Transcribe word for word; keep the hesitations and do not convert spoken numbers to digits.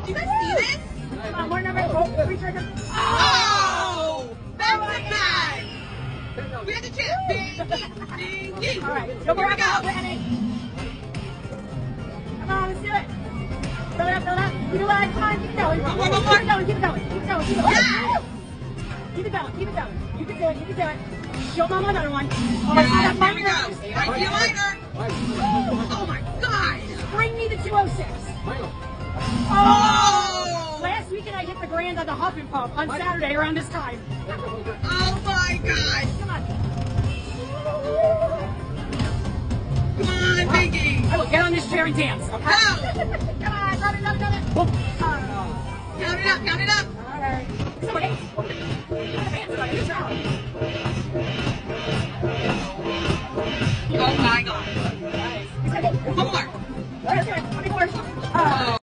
Do you guys see this? Come on, more number. Oh, three triggers. Oh! Back to back! We had the chance. Ding, ding, ding. All right, Here go we more go. Come on, let's do it. Throw it up, throw it up. Keep it going. Come on, keep it going. One more, one more. Keep it going, keep it going, keep it going, keep it going. Yes! Keep it going, keep it going. You can do it, you can do it. Show mama another one. Oh, I see Yes, that here we minor. go. I see a minor. Oh my God! Bring me the two oh six. Oh! Last weekend I hit the grand on the Huff and Puff on Saturday around this time. Oh my God! Come on. Come on, Pinky! I will get on this chair and dance, okay? Go! Come on, love it, love it, love it. Boom. Oh. Count it up, count it up! All right. Somebody. Oh my God! One more! Let's do it.